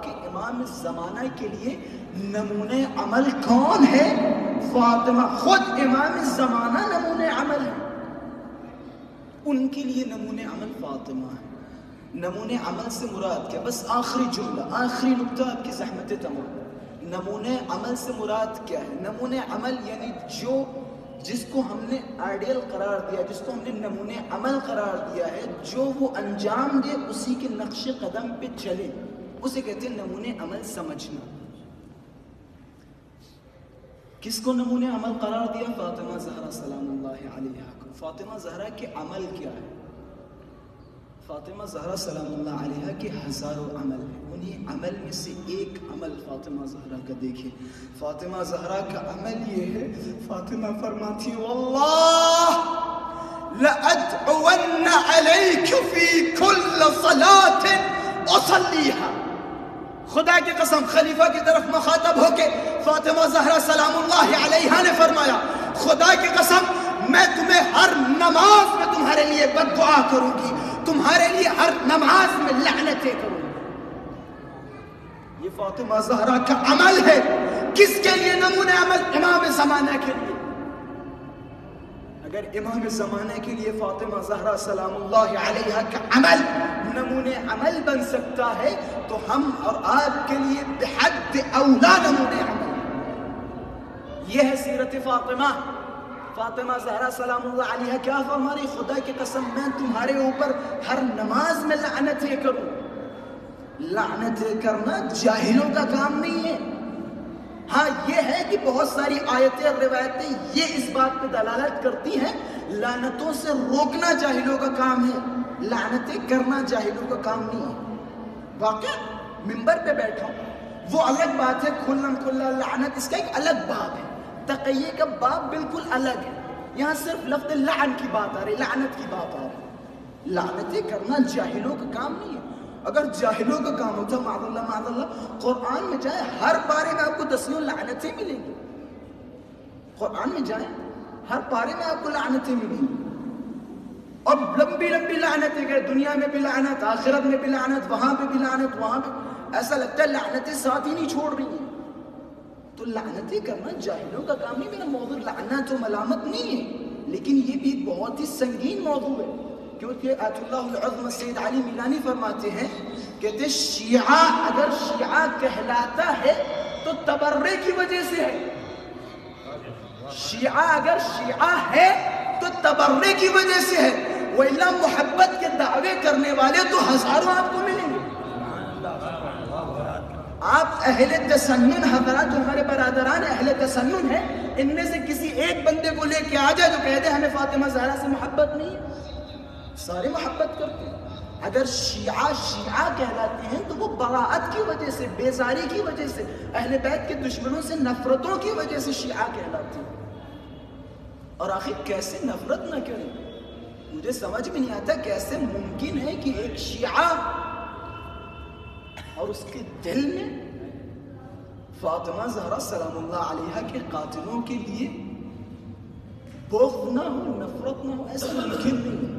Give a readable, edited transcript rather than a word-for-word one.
کہ امام زمانہ کے لیے نمونہ عمل کون ہے؟ فاطمہ. خود امام زمانہ نمونہ عمل ہے، ان کے لیے نمونہ عمل فاطمہ ہے. نمونہ عمل سے مراد کیا؟ بس آخری جملہ، آخری نقطہ آپ کی زحمت تمام. نمونہ عمل سے مراد کیا ہے؟ نمونہ عمل یعنی جس کو ہم نے آئیڈیل قرار دیا، جس کو ہم نے نمونہ عمل قرار دیا ہے، جو وہ انجام دے اسی کے نقش قدم پہ چلے، اسے کہتے ہیں نمونہ عمل سمجھنا. کس کو نمونہ عمل قرار دیا؟ فاطمہ زہرا سلام اللہ علیہا کو. فاطمہ زہرا کے عمل کیا ہے؟ فاطمہ زہرا سلام اللہ علیہا کے ہزاروں عمل ہیں، انہیں عمل میں سے ایک عمل فاطمہ زہرا کا دیکھیں. فاطمہ زہرا کا عمل یہ ہے، فاطمہ فرماتی واللہ لأدعون علیک فی کل صلاۃ اصلیہا. خدا کی قسم، خلیفہ کی طرف مخاطب ہو کے فاطمہ زہرا سلام اللہ علیہا نے فرمایا، خدا کی قسم میں تمہیں ہر نماز میں تمہارے لیے بد دعا کروں گی، تمہارے لیے ہر نماز میں لعنتیں کروں گی. یہ فاطمہ زہرا کا عمل ہے. کس کے لیے نمونہ عمل؟ امام زمانہ کے لیے. اگر امام زمانہ کے لیے فاطمہ زہرا سلام اللہ علیہا کا عمل نمونہ عمل بن سکتا ہے تو ہم اور آپ کے لیے بحد اولا نمونہ عمل. یہ ہے سیرت فاطمہ. فاطمہ زہرا سلام اللہ علیہا کیا فرما رہی؟ خدا کی قسم میں تمہارے اوپر ہر نماز میں لعنتیں کروں. لعنتیں کرنا جاہلوں کا کام نہیں ہے. ہاں یہ ہے کہ بہت ساری آیتیں اور روایتیں یہ اس بات پہ دلالت کرتی ہیں لعنتوں سے روکنا جاہلوں کا کام ہے، لعنتیں کرنا جاہلوں کا کام نہیں ہے. واقعہ منبر پہ بیٹھا ہوں وہ الگ بات ہے، کھلم کھلا لعنت اس کا ایک الگ باب ہے، تقیہ کا باب بالکل الگ ہے. یہاں صرف لفظ لعن کی بات آ رہی، لعنت کی بات آ رہی. لعنتیں کرنا جاہلوں کا کام نہیں ہے. اگر جاہلوں کا کام ہوتا معاذ اللہ قرآن میں جائیں ہر پارے میں آپ کو 10 لعنتیں ملیں گی. قرآن میں جائیں ہر پارے میں آپ کو لعنتیں ملیں گی، اور لمبی لمبی لعنتیں گئے، دنیا میں بھی لعنت، آخرت میں بھی لعنت، وہاں پہ بھی لعنت، وہاں پہ. ایسا لگتا ہے لعنتیں ساتھ ہی نہیں چھوڑ رہی ہیں. تو لعنتیں کرنا جاہلوں کا کام نہیں. میرا موضوع لعنت و ملامت نہیں ہے، لیکن یہ بھی ایک بہت ہی سنگین موضوع ہے، کیونکہ آیت اللہ العظم سید علی میلانی فرماتے ہیں، کہتے شیعہ اگر شیعہ کہلاتا ہے تو تبرے کی وجہ سے ہے. شیعہ اگر شیعہ ہے تو تبرے کی وجہ سے ہے، وَإِلَّا محبت کے دعوے کرنے والے تو ہزاروں آپ کو ملیں گے. آپ اہل تسنن حضرات جو ہمارے برادران اہل تسنن ہیں، ان میں سے کسی ایک بندے کو لے کے آ جائے تو کہہ دے ہمیں فاطمہ زہرا سے محبت نہیں ہے. سارے محبت کرتے ہیں. اگر شیعہ کہلاتے ہیں تو وہ براءت کی وجہ سے، بیزاری کی وجہ سے، اہل بیت کے دشمنوں سے نفرتوں کی وجہ سے شیعہ کہلاتے ہیں. اور آخر کیسے نفرت نہ کریں؟ مجھے سمجھ میں نہیں آتا کیسے ممکن ہے کہ ایک شیعہ اور اس کے دل میں فاطمہ زہرا سلام اللہ علیہا کے قاتلوں کے لیے بغض نہ ہو، نفرت نہ ہو. ایسا ممکن نہیں.